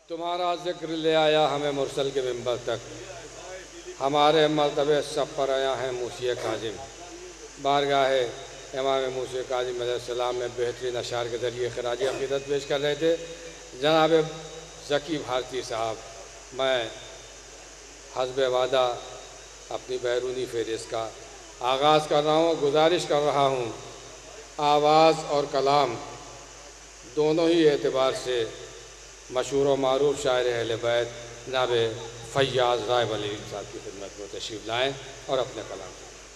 تمہارا ذکر لے آیا ہمیں مرسل کے منبر تک، ہمارے مرتبے سب پر آیا ہیں موسی کاظم۔ بارگاہ امام موسی کاظم علیہ السلام میں بہترین اشعار کے ذریعے خراج عقیدت پیش کر رہے تھے جناب ذکی بھارتی صاحب۔ میں حسب وعدہ اپنی بیرونی فہرست کا آغاز کر رہا ہوں۔ گزارش کر رہا ہوں آواز اور کلام دونوں ہی اعتبار سے مشہور و معروف شاعر اہل بیت جناب فیاض رائے ولی صاحب کی خدمت میں تشریف لائیں اور اپنے کلام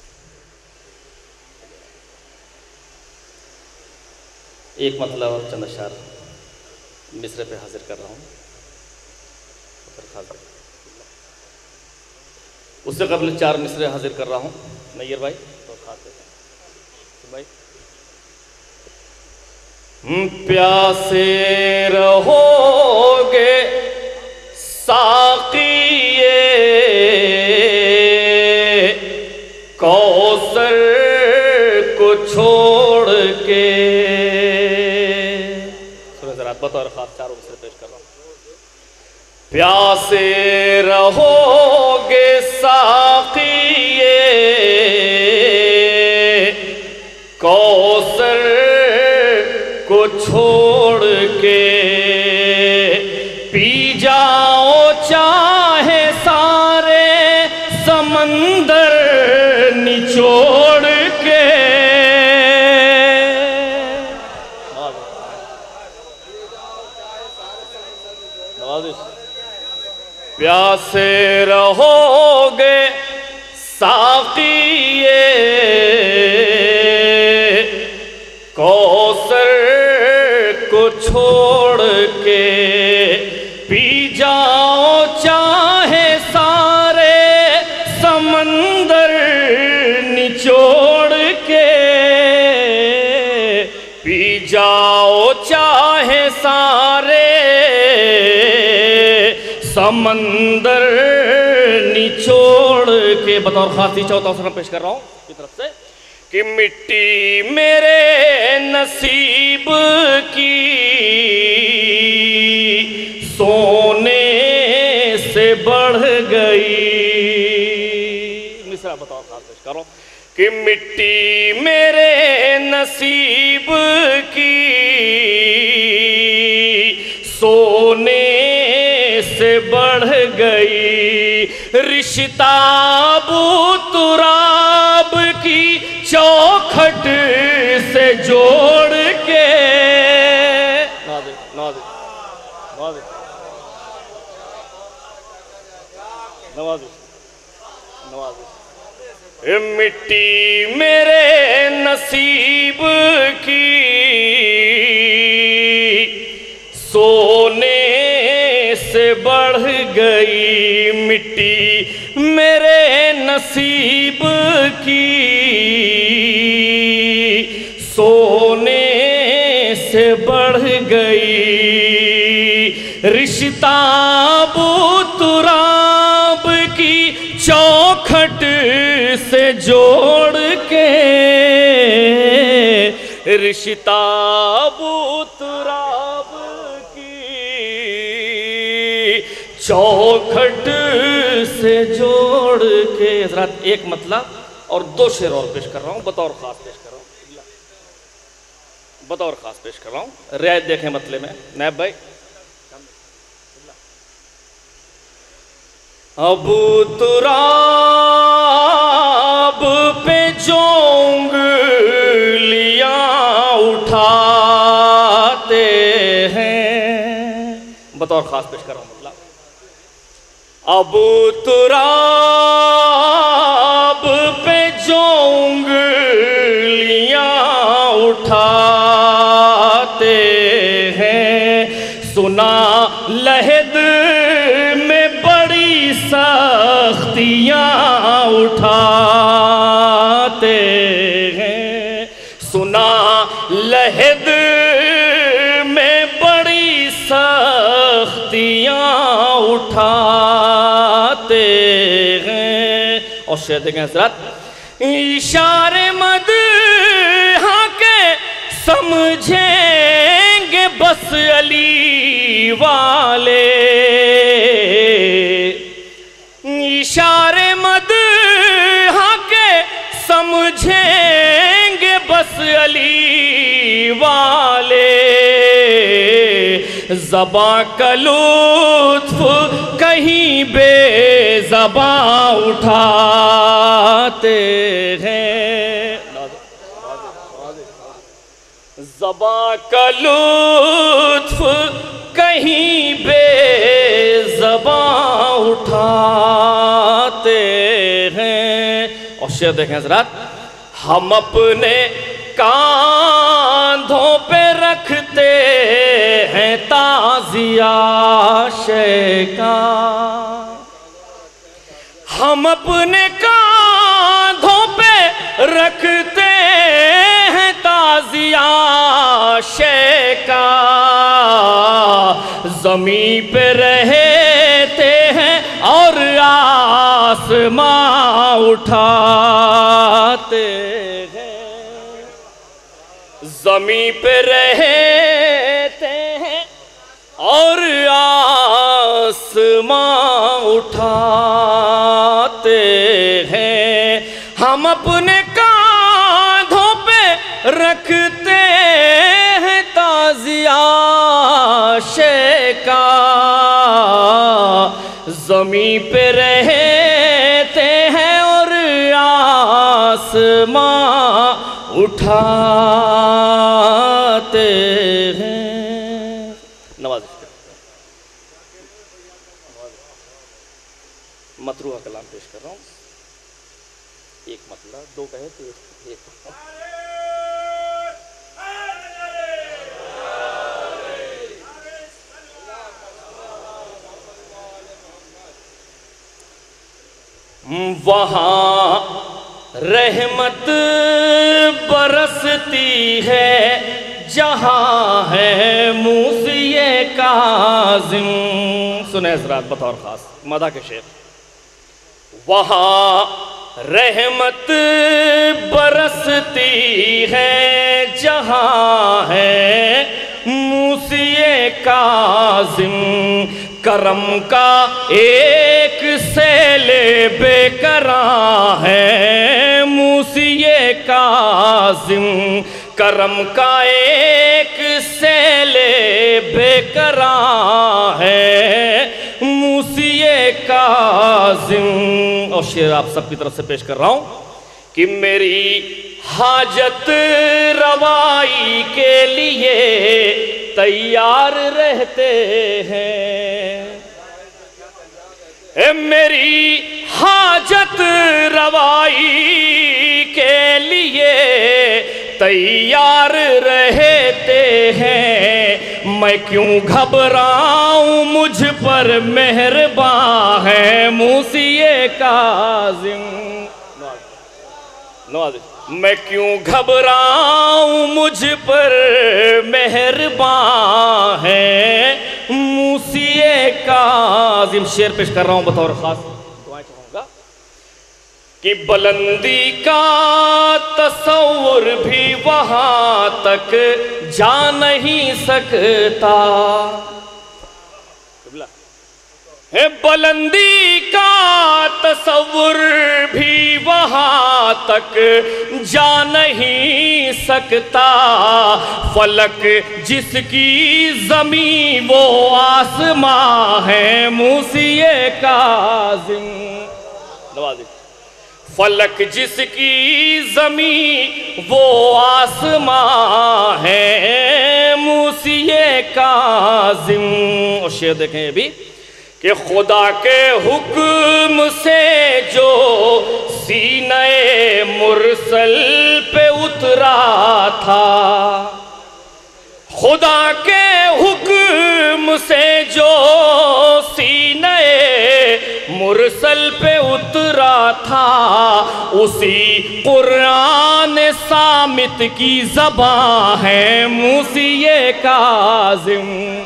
ایک مطلب اور چند اشعار مصرع پہ حاضر کر رہا ہوں۔ اس سے قبل 4 مصرع حاضر کر رہا ہوں۔ نیر بھائی تو خاص بھائی، پیاسے رہو گے ساقیے کوثر کو چھوڑ کے، سنیں ذرا بطور خاص 4 مصرع پیش کر رہا ہوں۔ پیاسے رہو گے ساقیے کوثر کو چھوڑ کے، پی جاؤ چاہے سارے سمندر نچوڑ کے۔ پیاسے رہو گے ساقیے کوثر کو چھوڑ کے، پی جاؤ چاہے سارے سمندر نچوڑ کے، پی جاؤ چاہے سارے سمندر نچوڑ کے۔ بطور خاصی چوتھا مصرع پیش کر رہا ہوں کی طرف سے کہ مٹی میرے نصیب کی سونے سے بڑھ گئی۔ مصرع بطور خاص پیش کر رہا ہوں کہ مٹی میرے نصیب کی سونے سے بڑھ گئی، رشتہ ابو تراب کی چوکھٹ سے جوڑ کے۔ مٹی میرے نصیب کی سونے سے بڑھ گئی، مٹی میرے نصیب کی سونے سے بڑھ گئی، رشتہ ابو تراب کی چوکھٹ سے جوڑ کے، رشتہ ابو تراب چوکھٹ سے جوڑ کے۔ حضرات ایک مطلب اور 2 شعر اور پیش کر رہا ہوں، بطور خاص پیش کر رہا ہوں، بطور خاص پیش کر رہا ہوں، رعایت دیکھیں مطلب میں نیب بھائی۔ ابو تراب پہ جو انگلیاں اٹھاتے ہیں، بطور خاص پیش کر رہا ہوں مطلب، ابو تراب پہ جو انگلیاں اٹھاتے ہیں، سنا لحد میں بڑی سختیاں اٹھاتے ہیں، سنا لحد میں بڑی سختیاں اٹھاتے ہیں۔ اور شعر دیکھیں حضرات، اشارے مدح کے سمجھیں گے بس علی والے، اشارے مدح کے سمجھیں گے بس علی والے، زباں کا لطف کہیں بے زباں اٹھاتے ہیں، زباں کا لطف کہیں بے زباں اٹھاتے ہیں۔ اور شعر دیکھیں حضرات، ہم اپنے کاندھوں پہ رکھتے ہیں تعزیہ شیکا، ہم اپنے کاندھوں پہ رکھتے ہیں تعزیہ شیکا، زمین پہ رہتے ہیں اور آسماں اٹھاتے ہیں، زمین پہ رہتے ہیں اور آسماں اٹھاتے ہیں، ہم اپنے کاندھوں پہ رکھتے ہیں تعزیہ شیکا، زمین پہ رہتے ہیں اور آسماں اٹھاتے ہیں۔ نوازش مطروحہ کلام پیش کر رہا ہوں، ایک مطلع دو کہے تو ایک وہاں رحمت برستی ہے جہاں ہے موسی کاظم۔ سنیں حضرات بطور خاص مدح کے شعر، وہاں رحمت برستی ہے جہاں ہے موسی کاظم، کرم کا ایک سیل بے کراں ہے موسی کاظم، کرم کا ایک سیل بے کراں ہے موسی کاظم۔ اور شعر آپ سب کی طرف سے پیش کر رہا ہوں کہ میری حاجت روائی کے لیے تیار رہتے ہیں، میری حاجت روائی کے لیے تیار رہتے ہیں، میں کیوں گھبراؤں مجھ پر مہرباں ہے موسی کاظم، میں کیوں گھبراؤں مجھ پر مہرباں ہے موسی کاظم۔ شعر پیش کر رہا ہوں بطور خاص، دعائیں چاہوں گا کہ بلندی کا تصور بھی وہاں تک جا نہیں سکتا، بلندی کا تصور بھی وہاں تک جا نہیں سکتا، فلک جس کی زمین وہ آسماں ہے موسی کاظم، فلک جس کی زمین وہ آسماں ہے موسی کاظم۔ اور شعر دیکھیں یہ بھی کہ خدا کے حکم سے جو سینہ مرسل پہ اترا تھا، خدا کے حکم سے جو سینہ مرسل پہ اترا تھا، اسی قرآن صامت کی زبان ہے موسی کاظم،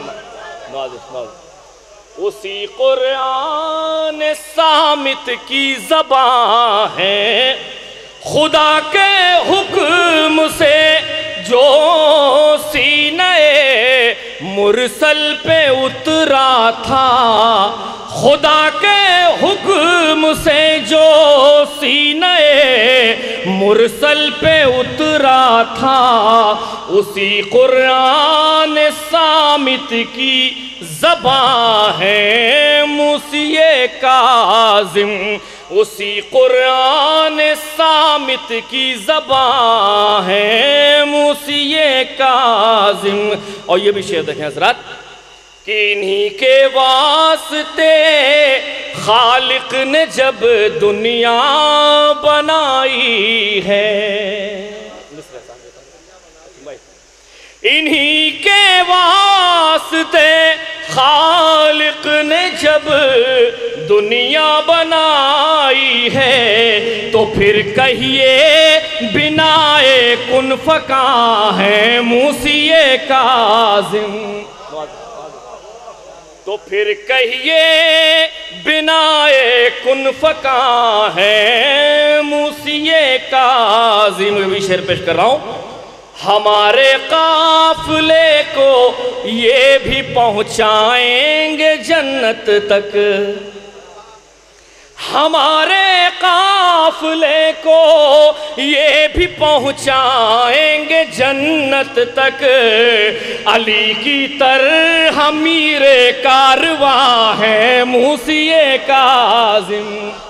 اسی قرآن صامت کی زبان ہے، خدا کے حکم سے جو سینہ مرسل پہ اترا تھا، خدا کے حکم سے جو سینہ مرسل پہ اترا تھا، اسی قرآن صامت کی زبان ہے موسی کاظم، اسی قرآن صامت کی زبان ہے موسی کاظم۔ اور یہ بھی شعر دیکھیں حضرات کہ انہی کے واسطے خالق نے جب دنیا بنائی ہے، انہی کے واسطے خالق نے جب دنیا بنائی ہے، تو پھر کہیے بنائے کن فکاں ہے موسی کاظم، تو پھر کہیے بنائے کن فکاں ہے موسی کاظم۔ بھی شعر پیش کر رہا ہوں، ہمارے قافلے کو یہ بھی پہنچائیں گے جنت تک، ہمارے قافلے کو یہ بھی پہنچائیں گے جنت تک، علی کی طرح میر کارواں ہے موسی کاظم،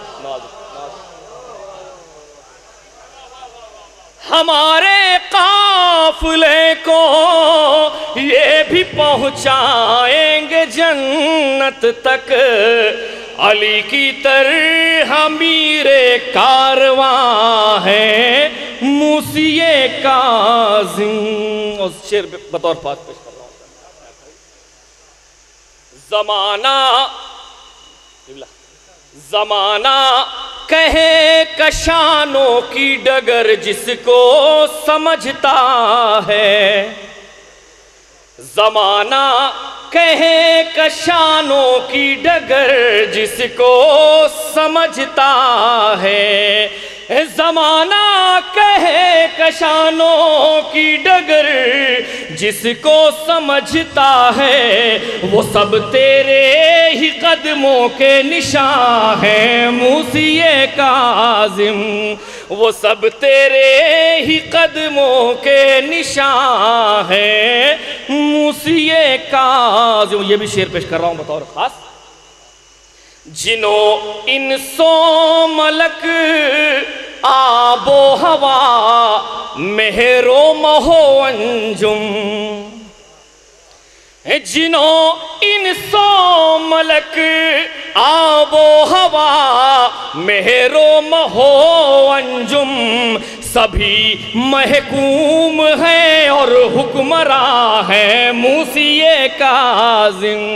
ہمارے قافلے کو یہ بھی پہنچائیں گے جنت تک، علی کی طرح میر کارواں ہے موسی کاظم۔ اور شعر بطور پاس پیش کر رہا ہوں، زمانہ کہے کشانوں کی ڈگر جس کو سمجھتا ہے، زمانہ کہے کشانوں کی ڈگر جس کو سمجھتا ہے، زمانہ کہے کشانوں کی ڈگر جس کو سمجھتا ہے، وہ سب تیرے ہی قدموں کے نشاں ہیں موسی کاظم، وہ سب تیرے ہی قدموں کے نشاں ہیں موسی کاظم۔ یہ بھی شعر پیش کر رہا ہوں بطور خاص، جنوں انسوں ملک آب و ہوا مہر و مہو انجم، جنوں انسوں ملک آب و ہوا مہر و مہو انجم، سبھی محکوم ہیں اور حکمراں ہیں موسی کاظم،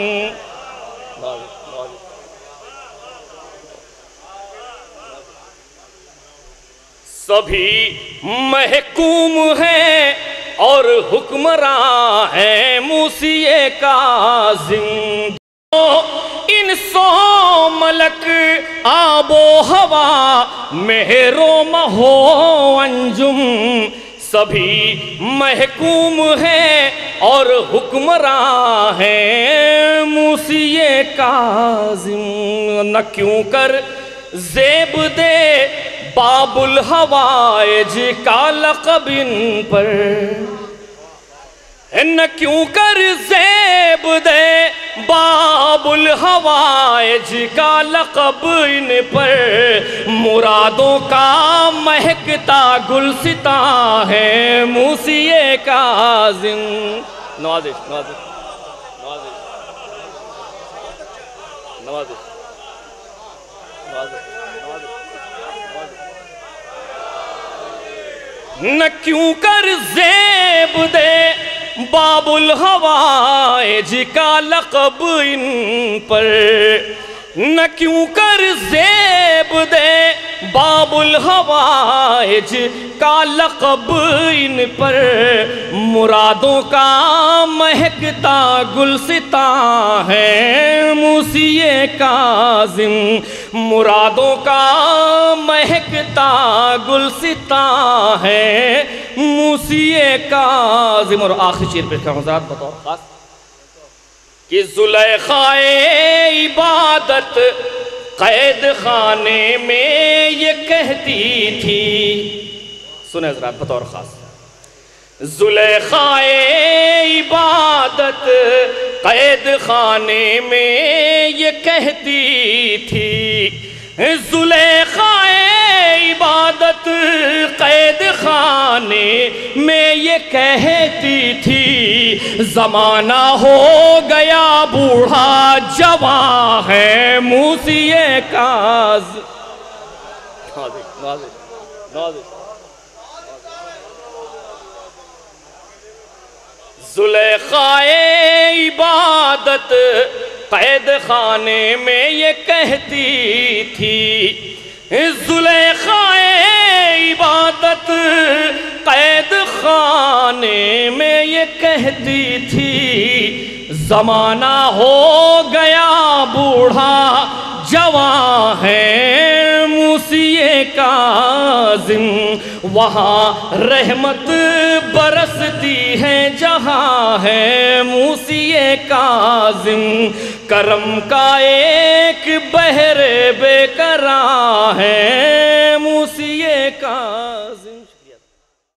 سبھی محکوم ہیں اور حکمراں ہیں موسی کاظم، انسوں ملک آب و ہوا مہر و مہو انجم، سبھی محکوم ہیں اور حکمراں ہیں موسی کاظم، نہ کیوں کر زیب دے باب الحوائج کا لقب ان پر، نہ کیوں کر زیب دے باب الحوائج کا لقب ان پر، مرادوں کا مہکتا گلستاں ہے موسی کاظم۔ نوازش نوازش نوازش نوازش نہ کیوں کر زیب دے باب الحوائج کا لقب ان پر، نہ کیوں کر زیب دے باب الحوائج کا لقب ان پر، مرادوں کا مہکتا گلستاں ہے موسی کاظم، مرادوں کا مہکتا گلستاں ہے موسی کاظم۔ اور آخری شعر پیش کروں حضرات بطور خاص، کہ زلیخائے عبادت قید خانے میں یہ کہتی تھی. سنیں حضرات بطور خاص. زلیخائے عبادت قید خانے میں یہ کہتی تھی. زلیخائے عبادت قید خانے میں یہ کہتی تھی. زمانہ ہو گیا بوڑھا جوان ہے موسی کاظم. زلیخائے عبادت قید خانے میں یہ کہتی تھی. زلیخائے عبادت قید خانے میں یہ کہتی تھی. زمانہ ہو گیا بوڑھا جوان ہے موسی کاظم. وہاں رحمت برستی ہے جہاں ہے موسی کاظم. کرم کا ایک بحر بے قرار ہے موسی کاظم.